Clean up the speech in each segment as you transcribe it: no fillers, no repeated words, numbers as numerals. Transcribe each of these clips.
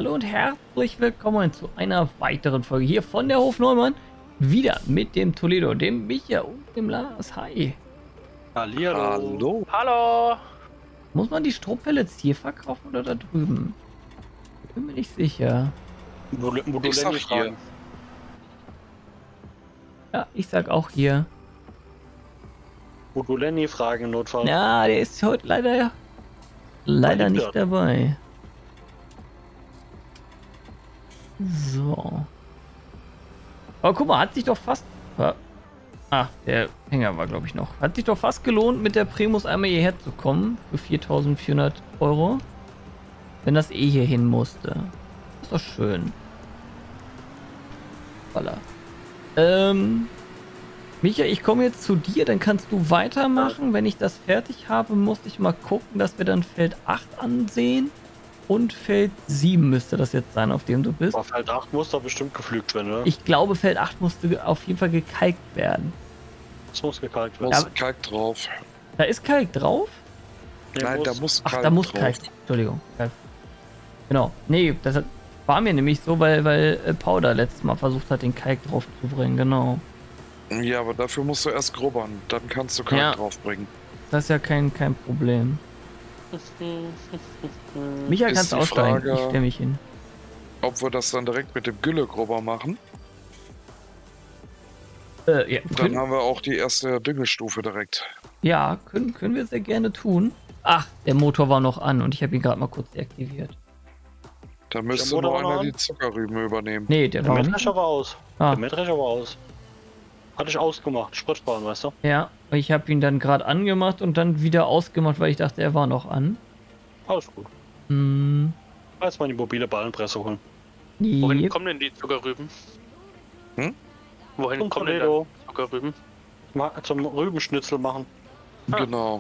Hallo und herzlich willkommen zu einer weiteren Folge hier von der Hof Neumann. Wieder mit dem Toledo, dem Micha und dem Lars. Hi. Hallihallo. Hallo. Muss man die Strohpellets hier verkaufen oder da drüben? Bin mir nicht sicher. Ich sag hier. Ja, ich sag auch hier. Lenny fragen, Notfall. Ja, der ist heute leider nicht dabei. So. Aber guck mal, hat sich doch fast... Ah, der Hänger war, glaube ich, noch. Hat sich doch fast gelohnt, mit der Primus einmal hierher zu kommen. Für 4.400 €. Wenn das eh hier hin musste. Ist doch schön. Voila. Micha, ich komme jetzt zu dir, dann kannst du weitermachen. Wenn ich das fertig habe, muss ich mal gucken, dass wir dann Feld 8 ansehen. Und Feld 7 müsste das jetzt sein, auf dem du bist. Auf Feld 8 muss da bestimmt gepflügt werden, oder? Ich glaube, Feld 8 musste auf jeden Fall gekalkt werden. Es muss gekalkt werden. Muss Kalk drauf. Da ist Kalk drauf? Nein, da muss Kalk Ach, da muss drauf. Kalk. Entschuldigung. Kalk. Genau. Nee, das war mir nämlich so, weil Powder letztes Mal versucht hat, den Kalk drauf zu bringen. Genau. Ja, aber dafür musst du erst grubbern. Dann kannst du Kalk Ja. draufbringen. Das Das ist ja kein Problem. Micha, Ist kannst du die aussteigen. Frage, Ich stelle mich hin. Ob wir das dann direkt mit dem Güllegrubber machen, Ja, dann haben wir auch die erste Düngestufe direkt. können wir sehr gerne tun. Ach, der Motor war noch an und ich habe ihn gerade mal kurz deaktiviert. Da müsste Motor nur noch einer an? die Zuckerrüben übernehmen. Nee, der Der war nicht. Mähdrescher war aus. Ah, Der Mähdrescher war aus. Hatte ich ausgemacht. Sprit sparen, weißt du? ja, ich habe ihn dann gerade angemacht und dann wieder ausgemacht, weil ich dachte, er war noch an. Alles gut. Hm, Jetzt mal die mobile Ballenpresse holen. Wohin yep. kommen denn die Zuckerrüben? Wohin Zum kommen denn Toledo. die Zuckerrüben? Mal zum Rübenschnitzel machen. Genau.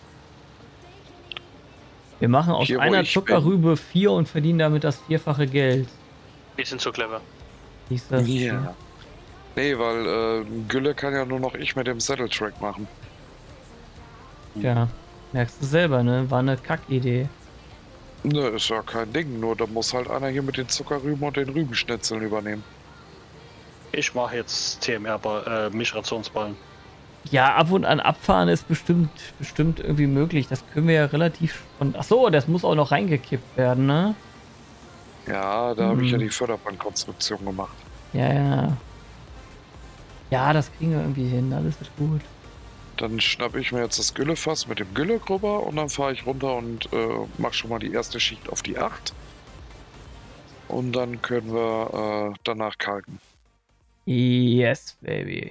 Wir machen aus Hier, wo einer ich Zuckerrübe 4 und verdienen damit das vierfache Geld. Die sind so clever. Siehst du? Ja. Nee, weil Gülle kann ja nur noch ich mit dem Saddle-Track machen. Tja, merkst du selber, ne? War eine Kackidee. Ne, ist ja kein Ding, nur da muss halt einer hier mit den Zuckerrüben und den Rübenschnitzeln übernehmen. Ich mache jetzt TMR, Mischrationsballen. Ja, ab und an abfahren ist bestimmt irgendwie möglich. Das können wir ja relativ Ach so, das muss auch noch reingekippt werden, ne? Ja, da habe ich ja die Förderbandkonstruktion gemacht. Ja. Ja, das kriegen wir irgendwie hin. Alles ist gut. Dann schnappe ich mir jetzt das Güllefass mit dem Güllegrubber und dann fahre ich runter und mache schon mal die erste Schicht auf die 8. Und dann können wir danach kalken. Yes, baby.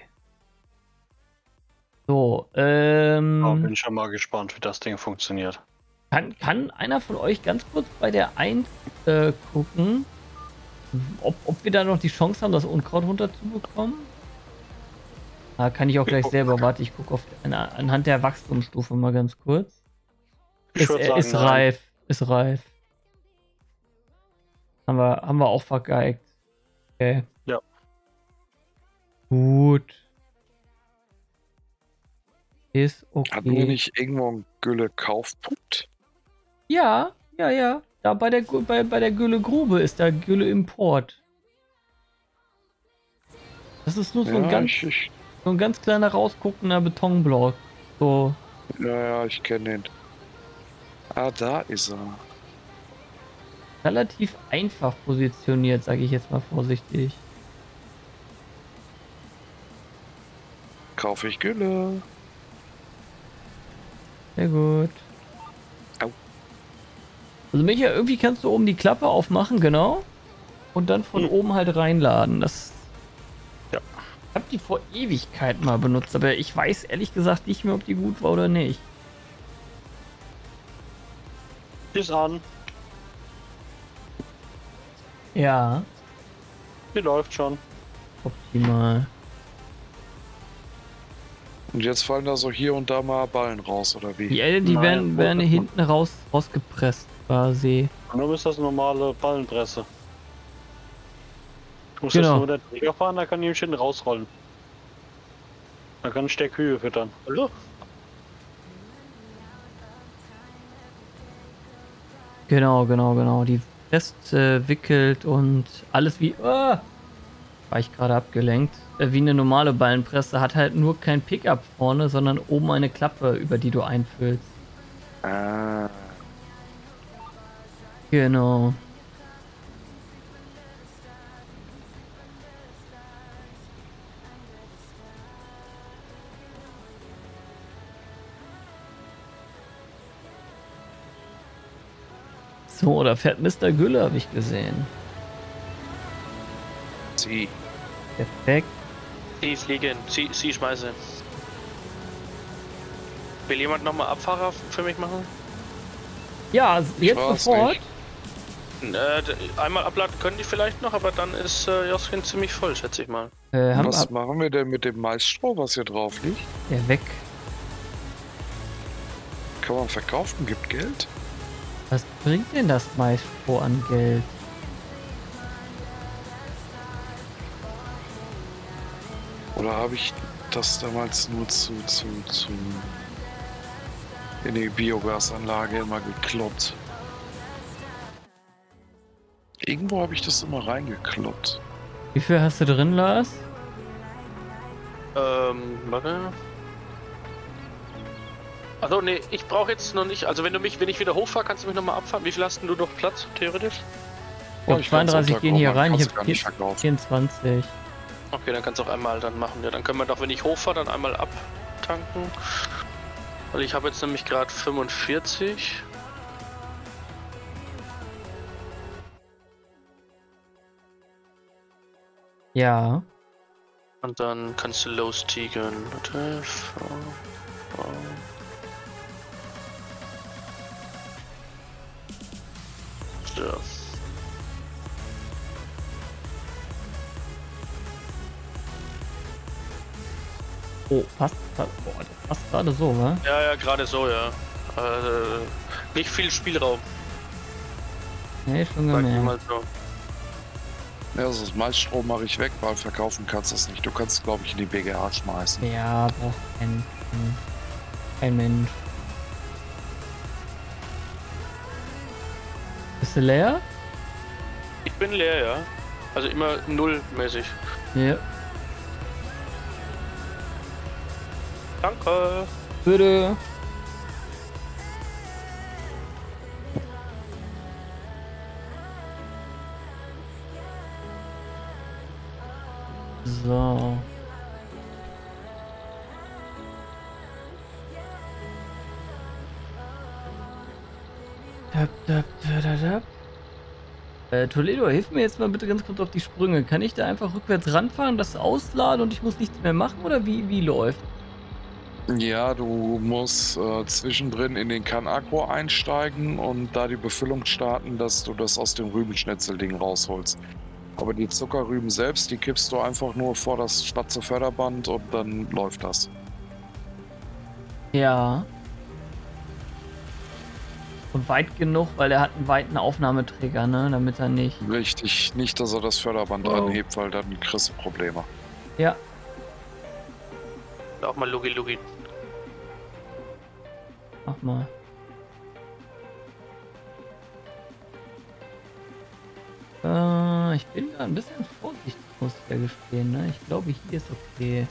So, Da bin ich schon mal gespannt, wie das Ding funktioniert. kann einer von euch ganz kurz bei der 1 gucken, ob wir da noch die Chance haben, das Unkraut runterzubekommen? Ah, kann ich auch gleich selber. Warte, ich gucke anhand der Wachstumsstufe mal ganz kurz. Ich würd sagen, Ist nein. reif. Ist reif. Haben wir auch vergeigt. Okay. Ja. Gut. Ist Hatten wir okay. nicht irgendwo einen Gülle-Kaufpunkt? Ja. Da bei der Gülle Grube ist der Gülle Import. Das ist nur so ein so ein ganz kleiner rausguckender Betonblock. So. Ja, ich kenne den. Ah, da ist er. Relativ einfach positioniert, sage ich jetzt mal vorsichtig. Kaufe ich Gülle. Sehr gut. Au. Also Micha, irgendwie kannst du oben die Klappe aufmachen, genau. Und dann von oben halt reinladen. Das. Ja. Ich habe die vor Ewigkeiten mal benutzt, aber ich weiß ehrlich gesagt nicht mehr, ob die gut war oder nicht. Ist an. Ja, Die läuft schon. optimal. Und jetzt fallen da so hier und da mal Ballen raus, oder wie? Die Nein, werden hinten rausgepresst quasi. Und dann ist das eine normale Ballenpresse. Du musst Genau. jetzt nur der Träger fahren, da kann die hinten rausrollen. Dann kann ich der Kühe füttern. Hallo? Genau. Die festwickelt und alles wie... war ich gerade abgelenkt. Wie eine normale Ballenpresse, hat halt nur kein Pickup vorne, sondern oben eine Klappe, über die du einfüllst. Ah. Genau. So, da fährt Mr. Gülle, habe ich gesehen. Sie. Perfekt. Sie fliegen, sie schmeißen. Will jemand nochmal Abfahrer für mich machen? Ja, jetzt weiß sofort. nicht. Einmal abladen können die vielleicht noch, aber dann ist Joskin ziemlich voll, schätze ich mal. Was machen wir denn mit dem Maisstroh, was hier drauf liegt? Der weg. Kann man verkaufen, gibt Geld? Was bringt denn das Maisstroh an Geld? Oder habe ich das damals nur in die Biogasanlage immer gekloppt? Irgendwo habe ich das immer reingekloppt. Wie viel hast du drin, Lars? Warte. Also nee, ich brauche jetzt noch nicht. Also wenn ich wieder hochfahre, kannst du mich nochmal abfahren. Wie viel hast denn du noch Platz, theoretisch? Ich glaube, 32 gehen hier rein. Ich habe 24. Okay, dann kannst du auch einmal dann machen. Ja, dann können wir doch, wenn ich hochfahre, dann einmal abtanken. Weil ich habe jetzt nämlich gerade 45. Ja. Und dann kannst du lostigen. Warte. So. Oh, passt. Boah, das passt gerade so, wa? Ja, gerade so, ja. Nicht viel Spielraum. Nee, schon Sag ich gemerkt. mal so. Ja, also das Maisstrom mache ich weg, weil verkaufen kannst du das nicht. Du kannst, glaube ich, in die BGA schmeißen. Ja, braucht kein Mensch. Bist du leer? Ich bin leer, ja. Also immer nullmäßig. Ja. Danke. Bitte. So. Toledo, hilf mir jetzt mal bitte ganz kurz auf die Sprünge. Kann ich da einfach rückwärts ranfahren, das ausladen und ich muss nichts mehr machen oder wie läuft? Ja, du musst zwischendrin in den Can-Agro einsteigen und da die Befüllung starten, dass du das aus dem Rübenschnitzelding rausholst. Aber die Zuckerrüben selbst, die kippst du einfach nur vor das schwarze Förderband und dann läuft das. Ja. Und weit genug, weil er hat einen weiten Aufnahmeträger, ne? Damit er nicht... Richtig, nicht, dass er das Förderband anhebt, weil dann kriegst du Probleme. Ja. Auch mal Lugi. Mach mal. Ich bin da ein bisschen vorsichtig, muss ich ja gestehen, ne? Ich glaube, hier ist okay.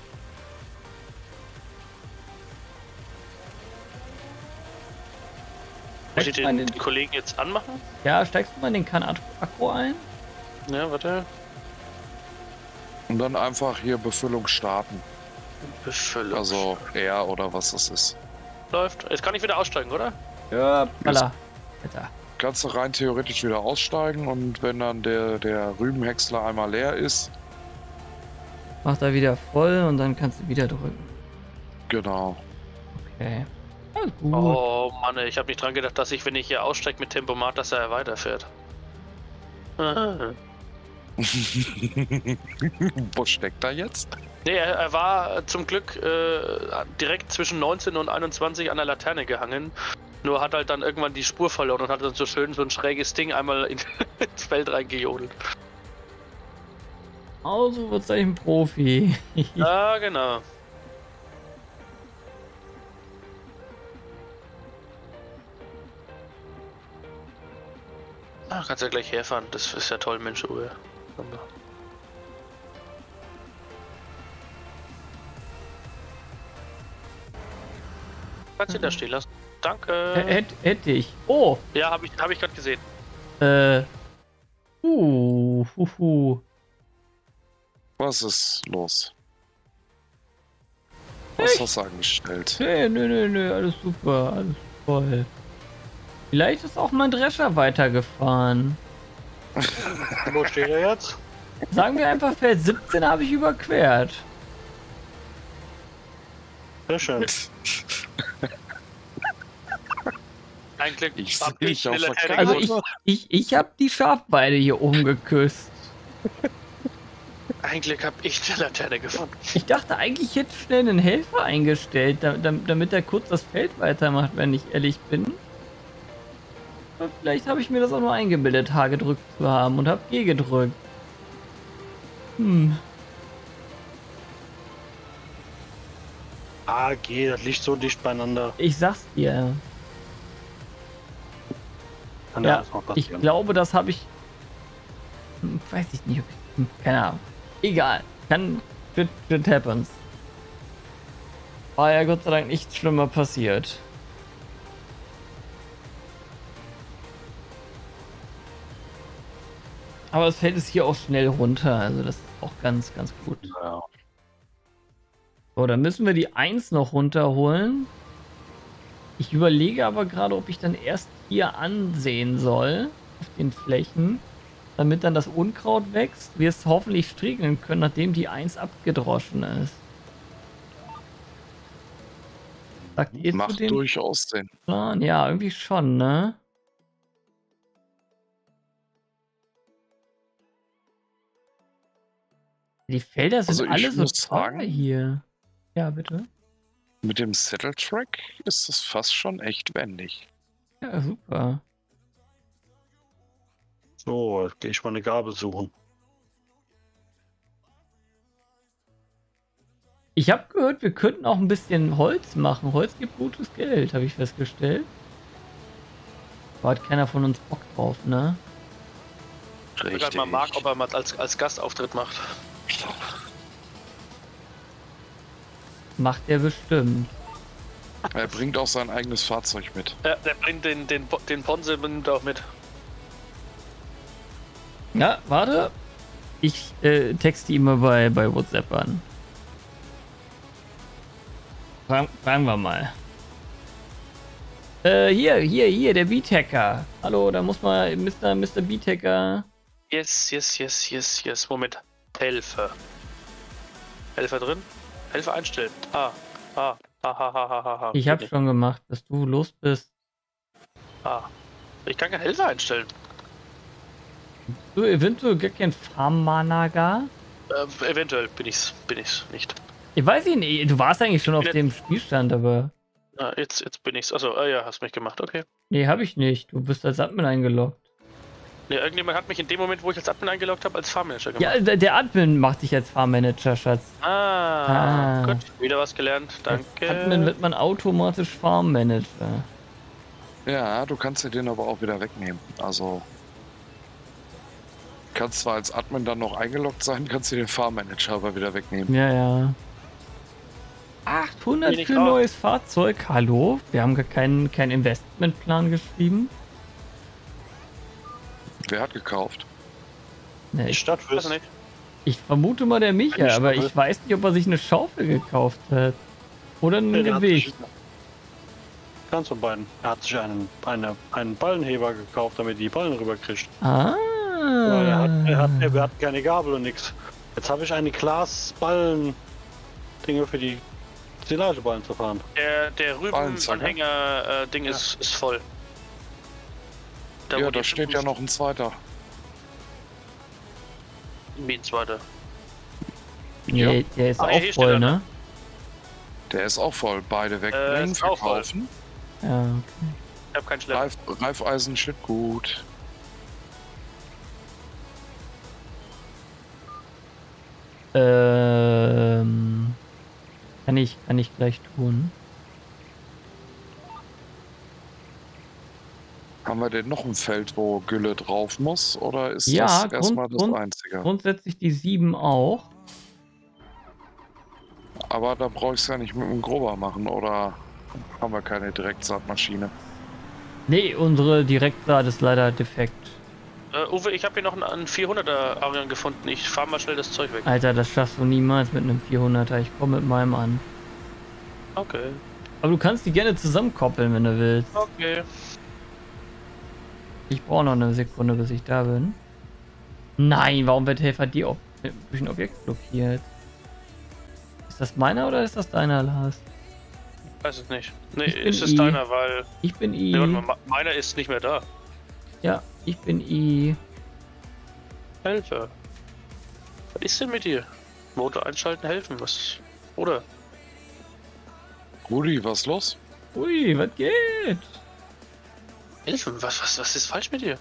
Muss ich den Kollegen jetzt anmachen? Ja, steigst du mal in den Can-Agro ein? Ja, warte. Und dann einfach hier Befüllung starten. Befüllung. Also R oder was das ist. Läuft. Jetzt kann ich wieder aussteigen, oder? Ja, Baller. Alter. Kannst du rein theoretisch wieder aussteigen und wenn dann der Rübenhäcksler einmal leer ist. Macht er wieder voll und dann kannst du wieder drücken. Genau. Okay. Alles gut. Oh Mann, ich habe nicht dran gedacht, dass ich, wenn ich hier aussteige mit Tempomat, dass er weiterfährt. Wo steckt er jetzt? Nee, er war zum Glück direkt zwischen 19 und 21 an der Laterne gehangen. Nur hat halt dann irgendwann die Spur verloren und hat dann so schön so ein schräges Ding einmal ins Feld reingejodelt. Also wird's gleich ein Profi. Ja, genau. Ach, kannst ja gleich herfahren. Das ist ja toll, Mensch. Uwe. Kannst du da stehen lassen. Danke. Hätte ich. Oh! Ja, hab ich gerade gesehen. Huhu. Was ist los? Was hast du angestellt? Nö, alles super, alles toll. Vielleicht ist auch mein Drescher weitergefahren. Wo steht er jetzt? Sagen wir einfach, Feld 17 habe ich überquert. Sehr schön. Eigentlich Ich hab seh dich auf der Laterne Karte. Also gefunden. ich habe die Schafweide hier oben geküsst. Eigentlich hab ich die Laterne gefunden. Ich dachte eigentlich, ich hätte schnell einen Helfer eingestellt, damit er kurz das Feld weitermacht, wenn ich ehrlich bin. Aber vielleicht habe ich mir das auch nur eingebildet, H gedrückt zu haben und habe G gedrückt. AG, das liegt so dicht beieinander. Ich sag's dir. Kann Ja, alles mal ich passieren. glaube, das habe ich... weiß ich nicht. Keine Ahnung. Egal. Shit happens. War ja Gott sei Dank nichts Schlimmer passiert. Aber es fällt es hier auch schnell runter. Also das ist auch ganz gut. Ja. So, dann müssen wir die 1 noch runterholen. Ich überlege aber gerade, ob ich dann erst hier ansehen soll, auf den Flächen, damit dann das Unkraut wächst, wir es hoffentlich striegeln können, nachdem die 1 abgedroschen ist. Sagt ihr zu Macht dem durchaus Sinn. Plan? Ja, irgendwie schon, ne? Die Felder sind Also ich alle so muss teuer sagen- hier. Ja, bitte. Mit dem Saddle Track ist das fast schon echt wendig. Ja, super. So, jetzt gehe ich mal eine Gabel suchen. Ich habe gehört, wir könnten auch ein bisschen Holz machen. Holz gibt gutes Geld, habe ich festgestellt. Aber hat keiner von uns Bock drauf, ne? Ich frage gerade mal Marc, ob er mal als Gastauftritt macht. Macht er bestimmt. Er bringt auch sein eigenes Fahrzeug mit. Ja, der bringt den Ponse nimmt auch mit. Ja, warte. Ich texte ihn mal bei WhatsApp an. Fragen wir mal. Hier, der Beat-Hacker. Hallo, da muss mal Mr. Beat-Hacker. Yes. Moment. Helfer. Helfer drin? Helfer einstellen. Ich hab's schon gemacht, bis du los bist. Ich kann keinen Helfer einstellen. Du eventuell gar kein Farmmanager? Eventuell bin ich's nicht. Ich weiß nicht, du warst eigentlich schon auf dem Spielstand, aber... Jetzt bin ich's. Achso, ja, hast mich gemacht, okay. Nee, hab ich nicht. Du bist als Admin eingeloggt. Nee, irgendjemand hat mich in dem Moment, wo ich als Admin eingeloggt habe, als Farmmanager gemacht. Ja, der Admin macht dich als Farmmanager, Schatz. Gut, wieder was gelernt, danke. Als Admin wird man automatisch Farmmanager. Ja, du kannst dir den aber auch wieder wegnehmen. Also kannst zwar als Admin dann noch eingeloggt sein, kannst dir den Fahrmanager aber wieder wegnehmen. Ja. 800 Wenig für ein neues Fahrzeug. Hallo? Wir haben gar keinen Investmentplan geschrieben. Wer hat gekauft? Nee, Die Stadt Weiß fürs nicht. ich vermute mal der Micha, Eine aber Schaufel. ich weiß nicht, ob er sich eine Schaufel gekauft hat. Oder ein Der hat sich- Gewicht. Ganz von beiden. Er hat sich einen Ballenheber gekauft, damit die Ballen rüberkriegt. Ah. Weil er hat keine Gabel und nichts. Jetzt habe ich eine Glasballen-Dinge für die Silageballen zu fahren. Der Ballenzacker? Rübenanhänger-Ding Ja. ist voll. Ja, wo da die steht ja noch ein zweiter. Wie ein zweiter. Nee, der ist Ah, auch hier steht voll, er, ne? Der ist auch voll. Beide wegbringen, ist auch voll. verkaufen. Ja. Ich hab keinen Schlepper. Reifeisen shit gut. Kann ich gleich tun. Haben wir denn noch ein Feld, wo Gülle drauf muss? Oder ist Ja, das erstmal das Einzige? grundsätzlich die 7 auch. Aber da brauche ich es ja nicht mit dem Grober machen, oder haben wir keine Direktsaatmaschine? Nee, unsere Direktsaat ist leider defekt. Uwe, ich habe hier noch einen 400er Arian gefunden. Ich fahre mal schnell das Zeug weg. Alter, das schaffst du niemals mit einem 400er. Ich komme mit meinem an. Okay. Aber du kannst die gerne zusammenkoppeln, wenn du willst. Okay. Ich brauche noch eine Sekunde, bis ich da bin. Nein, warum wird Helfer die durch ein Objekt blockiert? Ist das meiner oder ist das deiner, Lars? Weiß es nicht. Nee, Ich bin ist es I. deiner, weil. Ich bin I. Nee, warte mal, meiner ist nicht mehr da. Ja, ich bin I. Helfer. Was ist denn mit dir? Motor einschalten, helfen, was? Oder? Rudi, was ist los? Ui, was geht? Helfen? Was ist falsch mit dir?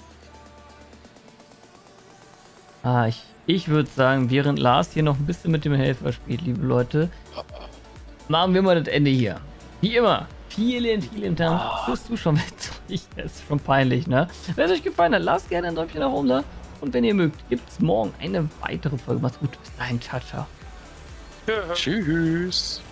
Ah, ich würde sagen, während Lars hier noch ein bisschen mit dem Helfer spielt, liebe Leute, machen wir mal das Ende hier. Wie immer, vielen Dank fürs Zuschauen. Das ist schon peinlich, ne? Wenn es euch gefallen hat, lasst gerne ein Däumchen nach oben da. Und wenn ihr mögt, gibt es morgen eine weitere Folge. Macht's gut, bis dahin, ciao, ciao. Ja. Tschüss.